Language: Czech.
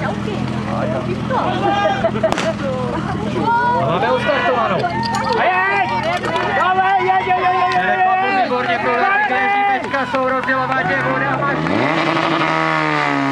Máme ustartovanou. A jeď! Dále, jeď! Výborně provedli Kléží, Pečka, jsou rozdělovat, je voda, maší.